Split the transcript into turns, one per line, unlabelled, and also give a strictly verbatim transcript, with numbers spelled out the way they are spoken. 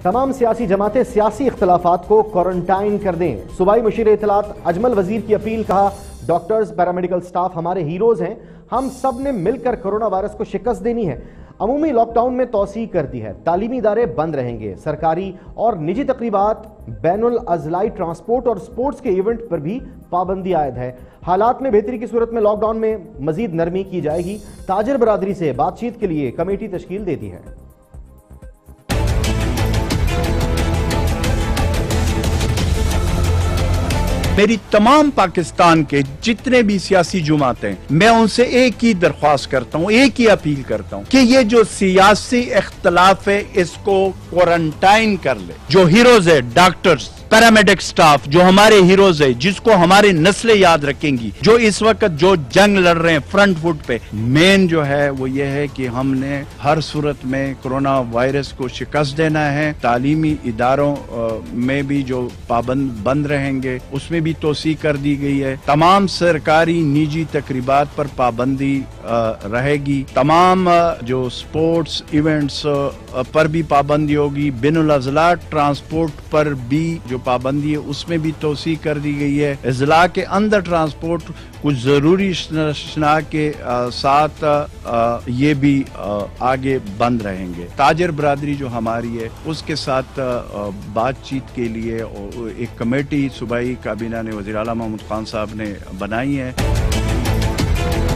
तमाम सियासी जमातें सियासी इख्तलाफात को क्वारंटाइन कर दें। सूबाई मुशीर इत्तलात अजमल वजीर की अपील। कहा, डॉक्टर्स, पैरामेडिकल स्टाफ हमारे हीरोज हैं, हम सब ने मिलकर कोरोना वायरस को शिकस्त देनी है। अमूमी लॉकडाउन में तौसीह कर दी है, तालीमी इदारे बंद रहेंगे, सरकारी और निजी तकरीबात, बैनुल अजलाई ट्रांसपोर्ट और स्पोर्ट्स के इवेंट पर भी पाबंदी आयद है। हालात में बेहतरी की सूरत में लॉकडाउन में मजीद नरमी की जाएगी। ताजिर बरादरी से बातचीत के लिए कमेटी तश्कील देती है।
मेरी तमाम पाकिस्तान के जितने भी सियासी जुमातें, मैं उनसे एक ही दरख्वास्त करता हूँ, एक ही अपील करता हूँ कि ये जो सियासी इख्तलाफ है इसको क्वारंटाइन कर ले। जो हीरोज है, डॉक्टर्स, पैरामेडिक स्टाफ, जो हमारे हीरोज है, जिसको हमारे नस्लें याद रखेंगी, जो इस वक्त जो जंग लड़ रहे हैं फ्रंट फुट पे, मेन जो है वो ये है कि हमने हर सूरत में कोरोना वायरस को शिकस्त देना है। तालीमी इदारों में भी जो पाबंद बंद रहेंगे उसमें भी तोसी कर दी गई है। तमाम सरकारी निजी तकरीबात पर पाबंदी रहेगी। तमाम जो स्पोर्ट्स इवेंट्स पर भी पाबंदी होगी। बिनुल अज़ला ट्रांसपोर्ट पर भी जो पाबंदी है उसमें भी तोसी कर दी गई है। अज़ला के अंदर ट्रांसपोर्ट कुछ जरूरी शना के साथ आ, ये भी आ, आगे बंद रहेंगे। ताजिर बरादरी जो हमारी है उसके साथ आ, बातचीत के लिए एक कमेटी सूबाई काबीना ने वज़ीर आला महमूद खान साहब ने बनाई है।